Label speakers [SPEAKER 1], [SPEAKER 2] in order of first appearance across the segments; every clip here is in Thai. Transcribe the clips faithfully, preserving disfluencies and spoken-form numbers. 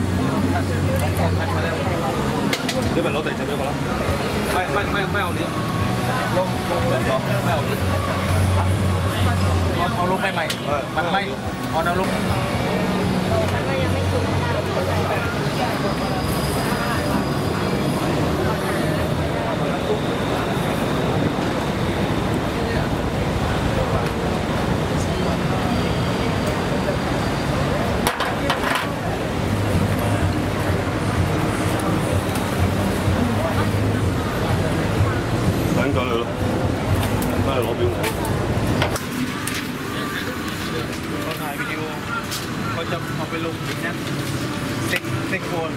[SPEAKER 1] เดี๋ยวเป็นรถติดจะไม่พอแล้วไม่ไม่ไม่ไม่เอานี้ลงลงเลยไม่เอานี้เอาลงไปใหม่มันไม่เอาเอาลง等咗你咯，翻嚟攞表我。เขาถ่ายวิดีโอเขาจะเอาไปลงอีกนะเซ็กเซ็กโคน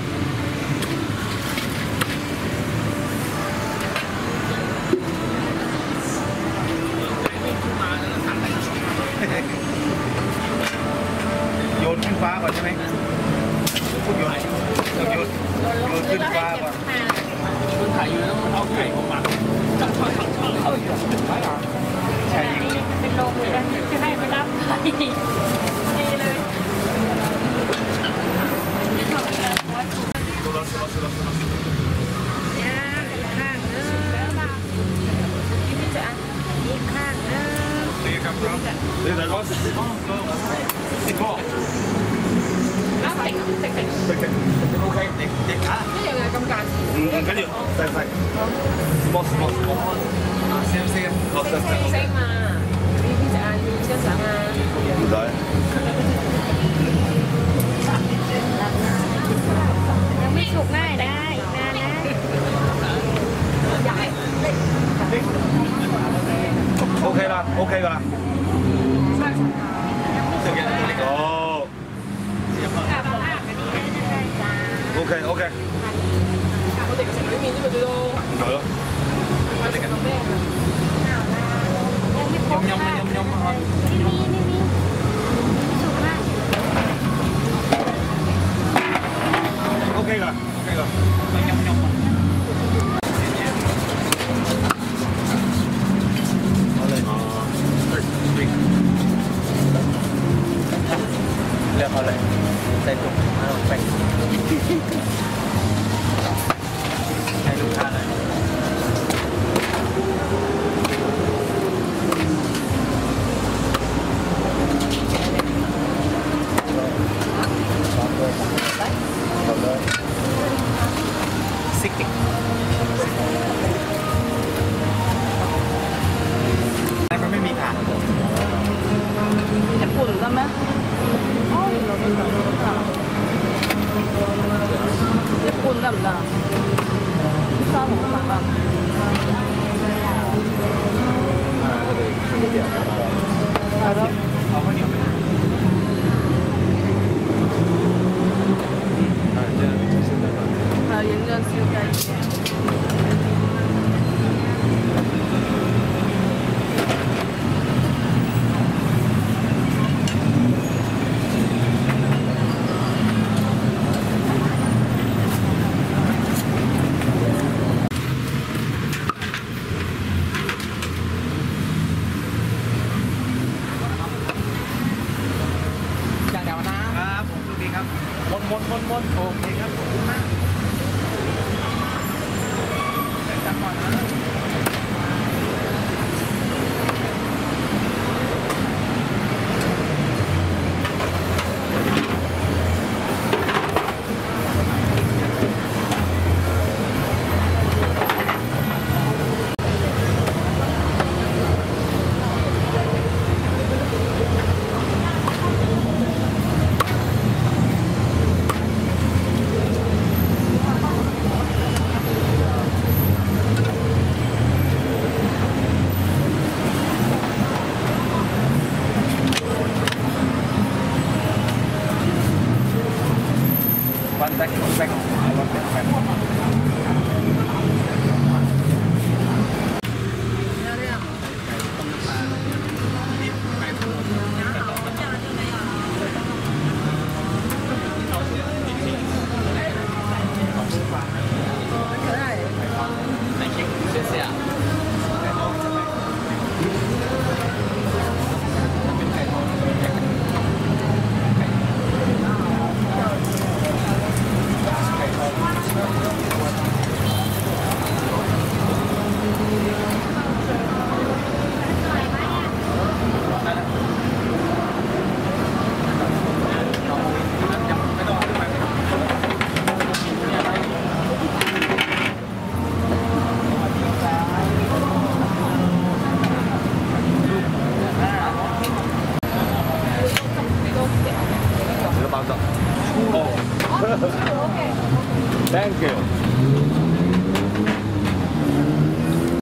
[SPEAKER 1] โยนขึ้นฟ้าก่อนใช่ไหมโยนโยนโยนขึ้นฟ้าก่อนคุณถ่ายอยู่แล้วเอาไก่ออกมาใช่เป็นลมเลยนะจะให้ไปรับไก่ดีเลยย่างข้างเนอะนี่จะอีกข้างเนอะนี่ครับครับนี่แต่ก็สิบโมงสิบโมงอ่ะเด็กเด็กเด็กเด็กโอเคเด็กเด็กอ่ะนี่ยังไงกำการอืมกันอยู่ใส่ใส่บอสบอสบอสเซมเซมบอสเซมเซมเซมมาพี่พี่จะอ่านพี่จะสั่งมาไม่ได้ยังไม่สุกง่ายได้นานนะโอเคละโอเคกันละโอ้โอเคโอเค我哋嘅情侶面呢個最多係咯我哋嘅飲飲啊飲飲啊OK 㗎 OK 㗎飲飲啊好嚟啊เลือกเอาเลยใส่ถุงเอาไปให้ลูกค้าเลยซิกติกมันไม่มีขาจะปุ่นกันไหมอ๋อเราเป็นแบบจะปุ่นแบบนั้นชอบของมันแบบแล้วเอาข้าวเหนียวไป啊，人家是要改变。อย่างเดียวนะครับผมดูดีครับมนมนมนมนโอเค